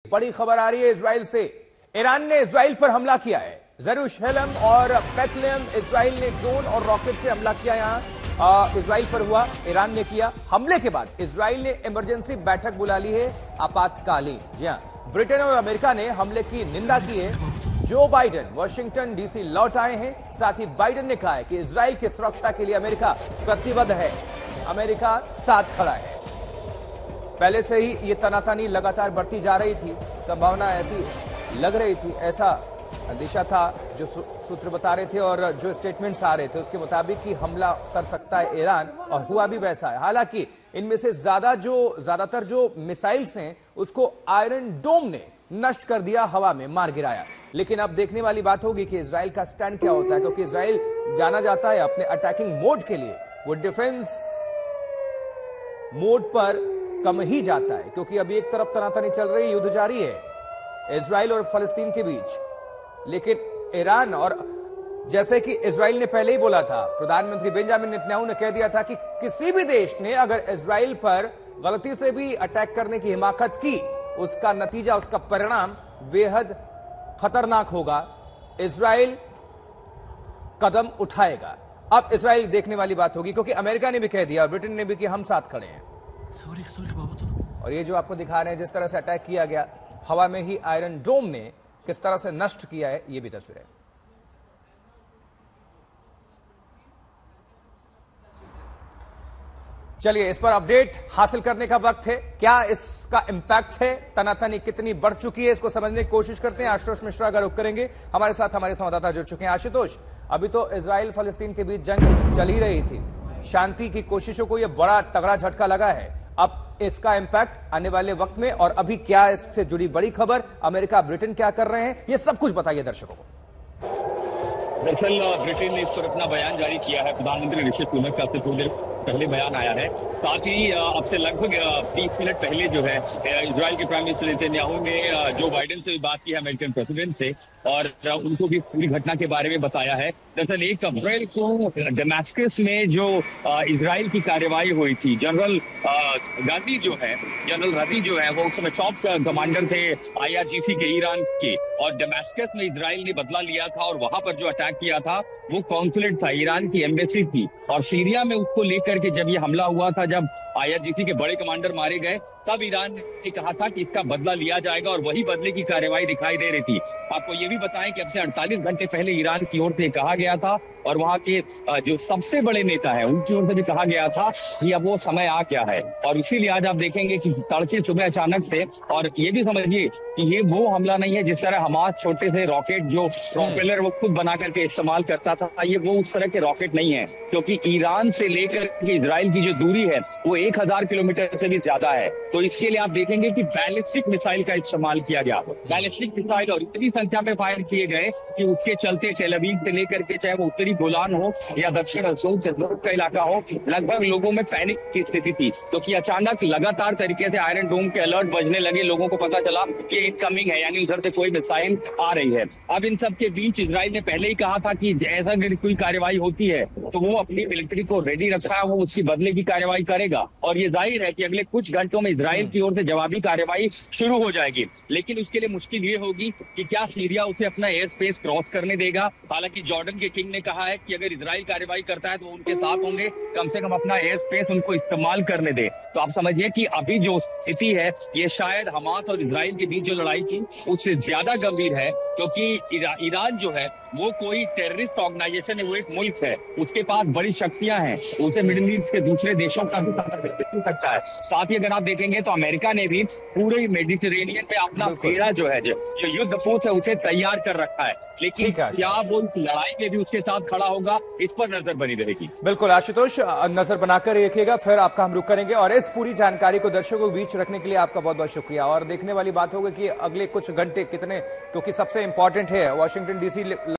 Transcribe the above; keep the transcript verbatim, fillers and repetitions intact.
बड़ी खबर आ रही है इजराइल से। ईरान ने इजराइल पर हमला किया है। जेरूशलेम और बेथलेहम इजराइल ने ड्रोन और रॉकेट से हमला किया। यहां इजराइल पर हुआ, ईरान ने किया। हमले के बाद इजराइल ने इमरजेंसी बैठक बुला ली है, आपातकालीन। जी हां, ब्रिटेन और अमेरिका ने हमले की निंदा की है। जो बाइडेन वॉशिंगटन डीसी लौट आए हैं। साथ ही बाइडेन ने कहा है कि इजराइल की सुरक्षा के लिए अमेरिका प्रतिबद्ध है, अमेरिका साथ खड़ा है। पहले से ही ये तनातनी लगातार बढ़ती जा रही थी, संभावना ऐसी लग रही थी, ऐसा अंदेशा था जो सूत्र बता रहे थे और जो स्टेटमेंट्स आ रहे थे उसके मुताबिक कि हमला कर सकता है ईरान, और हुआ भी वैसा है। हालांकि इनमें से ज्यादा जो ज्यादातर जो मिसाइल्स हैं उसको आयरन डोम ने नष्ट कर दिया, हवा में मार गिराया। लेकिन अब देखने वाली बात होगी कि इजराइल का स्टैंड क्या होता है, क्योंकि इजराइल जाना जाता है अपने अटैकिंग मोड के लिए। वो डिफेंस मोड पर कम ही जाता है, क्योंकि अभी एक तरफ तनातनी चल रही, युद्ध जारी है इजराइल और फलस्तीन के बीच। लेकिन ईरान और जैसे कि इजराइल ने पहले ही बोला था, प्रधानमंत्री बेंजामिन नेतन्याहू ने कह दिया था कि किसी भी देश ने अगर इजराइल पर गलती से भी अटैक करने की हिमाकत की, उसका नतीजा, उसका परिणाम बेहद खतरनाक होगा। इजराइल कदम उठाएगा। अब इजराइल देखने वाली बात होगी, क्योंकि अमेरिका ने भी कह दिया, ब्रिटेन ने भी, कि हम साथ खड़े हैं। और ये जो आपको दिखा रहे हैं जिस तरह से अटैक किया गया, हवा में ही आयरन डोम ने किस तरह से नष्ट किया है, ये भी तस्वीर है। चलिए, इस पर अपडेट हासिल करने का वक्त है। क्या इसका इंपैक्ट है, तनातनी कितनी बढ़ चुकी है, इसको समझने की कोशिश करते हैं। आशुतोष मिश्रा का रुख करेंगे, हमारे साथ हमारे संवाददाता जुड़ चुके हैं। आशुतोष, अभी तो इजराइल फलस्तीन के बीच जंग चल ही रही थी, शांति की कोशिशों को यह बड़ा तगड़ा झटका लगा है। अब इसका इंपैक्ट आने वाले वक्त में, और अभी क्या इससे जुड़ी बड़ी खबर, अमेरिका ब्रिटेन क्या कर रहे हैं, ये सब कुछ बताइए दर्शकों को। दरअसल ब्रिटेन ने इस पर अपना बयान जारी किया है। प्रधानमंत्री ऋषि सुनक का थोड़ी देर पहले बयान आया है। साथ ही अब से लगभग तीस मिनट पहले जो है इजराइल के प्राइम मिनिस्टर नेतन्याहू ने जो बाइडेन से भी बात की है, अमेरिकन प्रेसिडेंट से, और उनको भी पूरी घटना के बारे में बताया है। दरअसल एक अप्रैल को दमास्कस में जो इजराइल की कार्रवाई हुई थी, जनरल गाजी जो है जनरल गाजी जो है वो उस समय टॉप कमांडर थे आईआरजीसी के, ईरान के, और दमास्कस में इजराइल ने बदला लिया था और वहां पर जो अटैक किया था वो कॉन्सुलेट था, ईरान की एम्बेसी थी। और सीरिया में उसको लेकर के जब ये हमला हुआ था, जब आईआरजीसी के बड़े कमांडर मारे गए, तब ईरान ने कहा था कि इसका बदला लिया जाएगा, और वही बदले की कार्रवाई दिखाई दे रही थी। आपको ये भी बताएं कि अब से अड़तालीस घंटे पहले ईरान की ओर से कहा गया था, और वहां के जो सबसे बड़े नेता है उनकी ओर से भी कहा गया था कि अब वो समय आ गया है। और इसीलिए आज आप देखेंगे कि तड़के सुबह अचानक से, और ये भी समझिए कि ये वो हमला नहीं है जिस तरह हमास छोटे से रॉकेट जो प्रोपेलर वो खुद बना करके इस्तेमाल करता था, ये वो उस तरह के रॉकेट नहीं है, क्योंकि ईरान से लेकर के इजराइल की जो दूरी है वो एक हजार किलोमीटर से भी ज्यादा है। तो इसके लिए आप देखेंगे कि बैलिस्टिक मिसाइल का इस्तेमाल किया गया, बैलिस्टिक मिसाइल, और इतनी संख्या में फायर किए गए कि उसके चलते टेल अवीव से लेकर के, चाहे वो उत्तरी गोलान हो या दक्षिण असोद का इलाका हो, लगभग लोगों में पैनिक की स्थिति थी, क्योंकि अचानक लगातार तरीके से आयरन डोम के अलर्ट बजने लगे। लोगों को पता चला कि इनकमिंग है, यानी उधर से कोई मिसाइल आ रही है। अब इन सब के बीच इजराइल ने पहले ही कहा था कि ऐसा अगर कोई कार्रवाई होती है तो वो अपनी मिलिट्री को रेडी रखा है, वो उसकी बदले की कार्रवाई करेगा। और ये जाहिर है कि अगले कुछ घंटों में इजराइल की ओर से जवाबी कार्रवाई शुरू हो जाएगी। लेकिन उसके लिए मुश्किल ये होगी कि क्या सीरिया उसे अपना एयर स्पेस क्रॉस करने देगा। हालांकि जॉर्डन के किंग ने कहा है कि अगर इजराइल कार्रवाई करता है तो उनके साथ होंगे, कम से कम अपना एयर स्पेस उनको इस्तेमाल करने दे। तो आप समझिए कि अभी जो स्थिति है ये शायद हमास और इजराइल के बीच जो लड़ाई थी उससे ज्यादा गंभीर है, क्योंकि ईरान जो है वो कोई टेररिस्ट ऑर्गेनाइजेशन है, वो एक मुल्क है, उसके पास बड़ी शक्तियां हैं, उसे मिडिल ईस्ट के दूसरे देशों का भी समर्थन मिल सकता है। साथ ही अगर आप देखेंगे तो अमेरिका ने भी पूरे मेडिटेरेनियन में अपना बेड़ा जो है, जो युद्ध पोत है, उसे तैयार कर रखा है। लेकिन क्या वो इस लड़ाई में भी उसके साथ खड़ा होगा, इस पर नजर बनी रहेगी। बिल्कुल आशुतोष, नजर बनाकर रखिएगा, फिर आपका हम रुख करेंगे। और इस पूरी जानकारी को दर्शकों के बीच रखने के लिए आपका बहुत बहुत शुक्रिया। और देखने वाली बात होगी कि अगले कुछ घंटे कितने, क्योंकि सबसे इंपॉर्टेंट है वॉशिंगटन डीसी